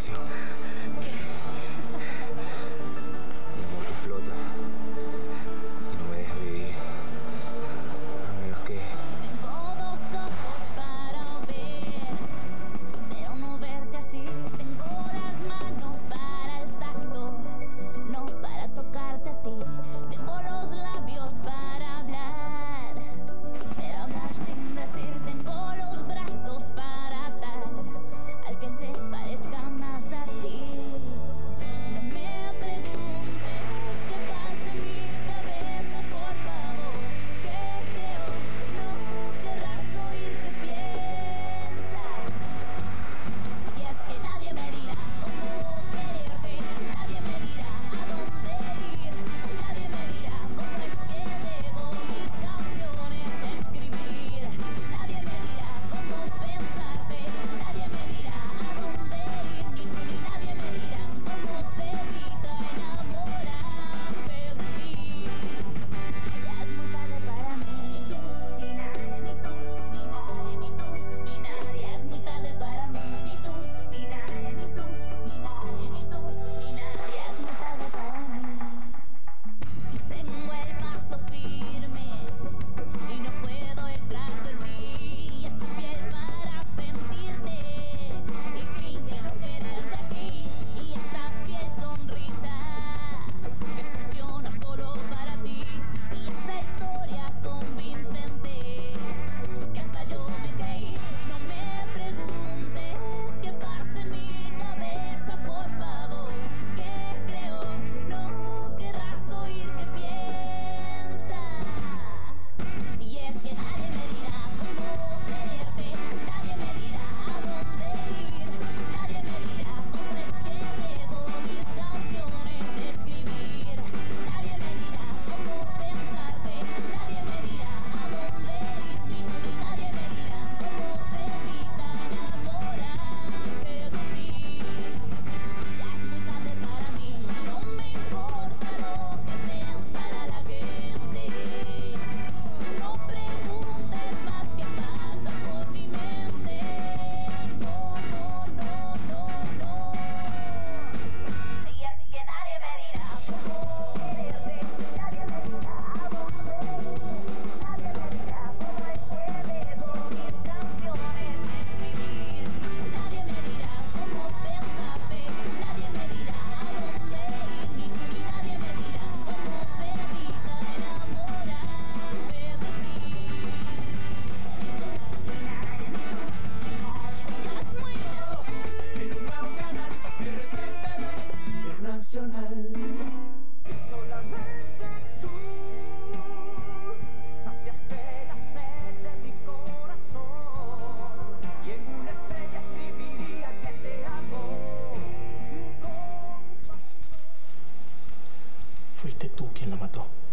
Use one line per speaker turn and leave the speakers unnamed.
despacio. Mi amor que explota y no me deja vivir. A menos que...
Tengo dos ojos para ver, pero no verte así. Tengo las manos para el tacto, no para tocarte a ti. Tengo los labios para hablar, pero hablar sin decir. Tengo los brazos para atar al que se parezca más a ti. No me preguntes qué pasa en mi cabeza, por favor, que creo no querrás oír qué piensa. Y es que nadie me dirá cómo quererte, nadie me dirá a dónde ir, nadie me dirá cómo es que debo mis canciones escribir, nadie me dirá cómo pensarte, nadie me dirá a dónde ir, ni tú ni nadie me dirán cómo se evita enamorarse de ti. Ya es muy tarde para mí, ni tú ni nadie, ni tú ni nadie, ni tú ni nadie. Ya es muy tarde para mí, ni tú ni nadie, ni tú ni nadie, ni tú ni nadie. Ya es muy tarde para mí. Y tengo el paso firme y no puedo entrar de ti. Y esta piel para sentirte y finge no quererte aquí. Y esta fiel sonrisa que presiona solo para ti. Y esta historia convincente que hasta yo me creí. No me preguntes qué pasa en mi cabeza, por favor, que creo no querrás oír qué piensa. Y es que nadie me dirá cómo quererte, nadie me dirá a dónde ir, nadie me dirá cómo es que debo mis canciones escribir, nadie me dirá cómo pensarte, nadie me dirá a dónde ir, ni tú ni nadie me dirá cómo se evita enamorarse de ti. Ya es muy tarde para mí, no me importa lo que pensará la gente. No preguntes más qué pasa por mi mente. No, no, no, no, no. Y es que nadie me dirá cómo quererte, nadie me dirá a dónde ir, nadie me dirá cómo es que debo mis canciones escribir, nadie me dirá cómo pensarte, nadie me dirá a dónde ir, ni tú ni nadie me dirá cómo se evita enamorarse de ti. Ya es muy
En un nuevo canal de RCTV Internacional. Y solamente tú saciaste la sed de mi corazón. Y en una estrella escribiría que te amo con pasión.
Fuiste tú quien la mató.